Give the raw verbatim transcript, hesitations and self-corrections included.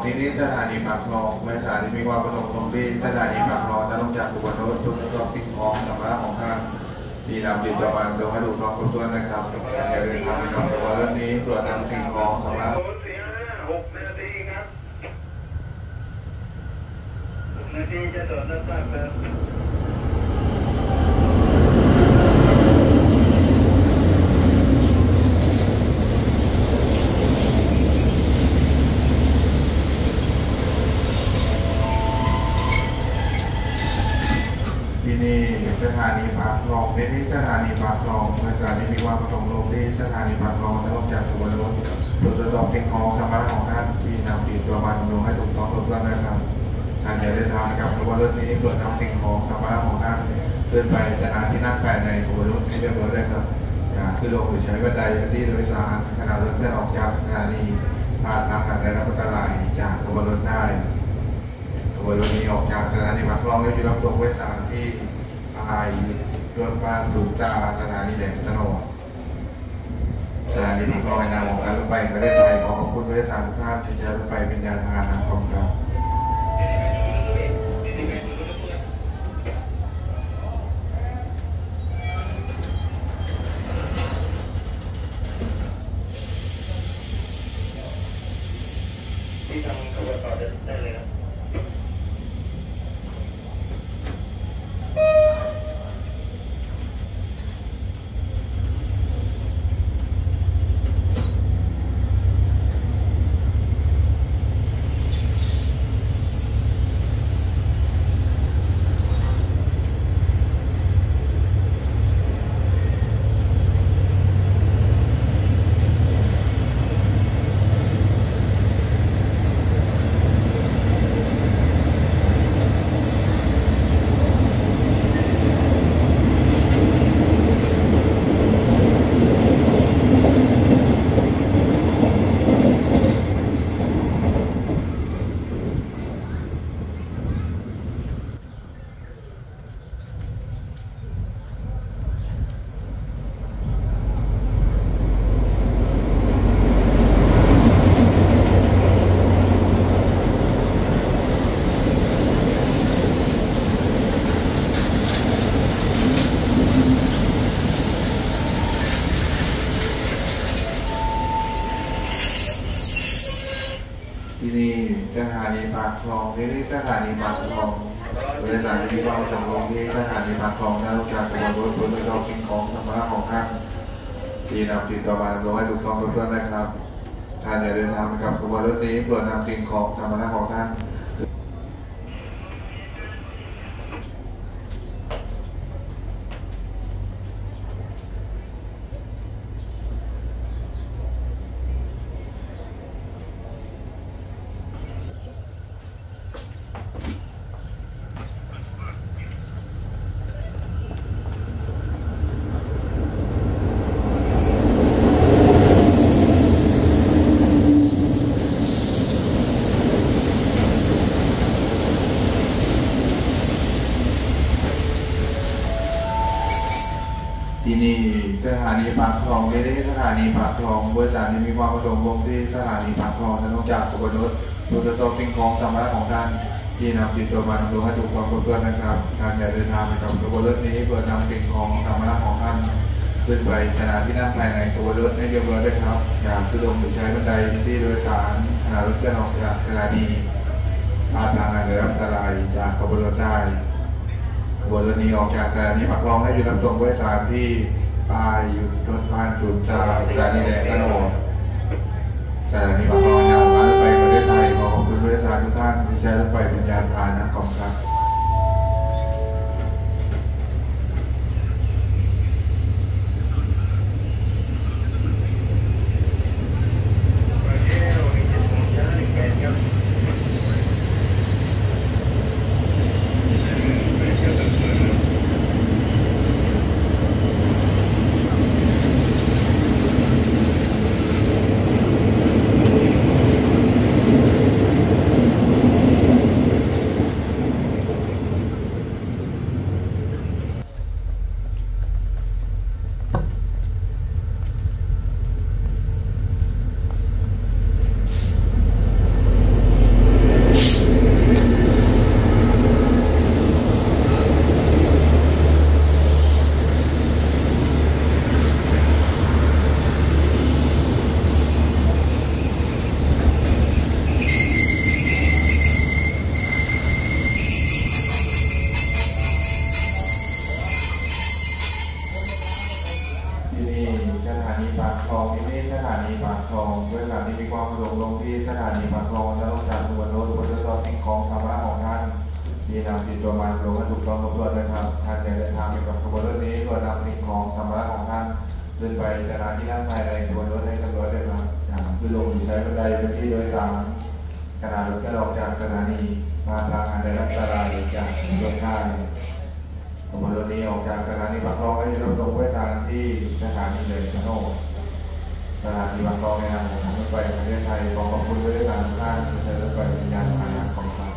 ที่นี่สถานีปากคลองบริษัทที่มีความประสงค์ตรงที่สถานีปากคลองจะลงจากอุบัติเหตุจุดทดสอบสิ่งของสัมภาระของท่านมีนำติดตัวมาโดยให้ถูกต้องครบถ้วนนะครับอย่าเดินทางไปกับตัวเรื่องนี้ตรวจนำสิ่งของสัมภาระหกนาทีครับหกนาทีจะโดดน้ำตาเติมที่นี่สถานีปากคลองที่นี่สถานีปากคลองบริษัทที่มีความประสงค์ลงที่สถานีปากคลองจะลงจากอุบัติเหตุตรวจสอบสิ่งของสัมภาระของท่านที่นำติดตัวมาลงให้ถูกต้องครบถ้วนนะครับท่านอย่าเดินทางนะครับเพราะว่าเรื่องนี้ตรวจนำสิ่งของสัมภาระของท่านขึ้นไปสถานที่นั่งภายในอุบัติเหตุให้เรียบร้อยเลยครับอย่าขึ้นลงหรือใช้บันไดที่โดยสารขณะรถเคลื่อนออกจากสถานีผ่านทางการได้รับอันตรายจากอุบัติเหตุได้อุบัติเหตุนี้ออกจากสถานีปากคลองได้จุดรับส่งผู้โดยสารที่ไอรถบ้านสูงจากสถานีแหลมตะโนดสถานีปากคลองในนามของการรถไฟแห่งประเทศไทยขอขอบคุณผู้โดยสารทุกท่านที่ใช้รถไฟเป็นยานพาหนะของเราที่ทำขบวนต่อได้เลยครับที่นี่สถานีปากคลองที่นี่สถานีปากคลองบริษัทที่มีความประสงค์ลงที่สถานีปากคลองได้ลงจากอุบัติเหตุตรวจสอบสิ่งของสัมภาระของท่านที่นำติดตัวมาโดยให้ถูกต้องครบถ้วนนะครับท่านอย่าเดินทางไปกับขบวนรถนี้ตรวจนำสิ่งของสัมภาระของท่านที่นี่สถานีปากคลองที่นี่สถานีปากคลองบริษัทที่มีความประสงค์ลงที่สถานีปากคลองจะต้องจากอุบัติเหตุตรวจสอบสิ่งของสัมภาระของท่านที่นำติดตัวมาโดยให้ถูกต้องครบถ้วนนะครับท่านอย่าเดินทางไปกับขบวนรถนี้เพื่อนำสิ่งของสัมภาระของท่านขึ้นไปสถานที่นั่งภายในขบวนรถให้เรียบร้อยด้วยครับอย่าขึ้นลงหรือใช้บันไดที่โดยสารขณะรถเคลื่อนออกจากสถานีผ่านทางการได้รับอันตรายจากขบวนรถได้ขบวนรถนี้ออกจากสถานีปากคลองได้จุดรับส่งผู้โดยสารที่ปลายอยู่รถบ้านสูงจากสถานีแหลมตะโนดสถานีปากคลองยานพาหนะรถไฟประเทศไทยขอขอบคุณผู้โดยสารทุกท่านที่ใช้รถไฟเป็นยานพาหนะของครับคลองนิมิตรสถานีปากคลองบริษัทนี้มีความประสงค์ลงที่สถานีปากคลองและลงจากขบวนรถบนรถจอดสิ่งของสาธารณะของท่านมีนำติดตัวมาลงให้ถูกต้องครบถ้วนนะครับท่านจะเดินทางไปกับขบวนรถนี้โดยนำสิ่งของสาธารณะของท่านขึ้นไปสถานที่นั่งภายในขบวนรถให้เรียบร้อยด้วยครับคือลงใช้บันไดเป็นที่โดยสารขณะรถจะออกจากสถานีมาทางอันใดรับสลายจากรถท่าขบวนรถนี้ออกจากสถานีปากคลองให้รถตรงไปทางที่สถานีเลยพนกสถานีปากคลองในนามของรถไฟประเทศไทยขอขอบคุณผู้โดยสารทุกท่านที่ใช้รถไฟเป็นยานพาหนะของเรา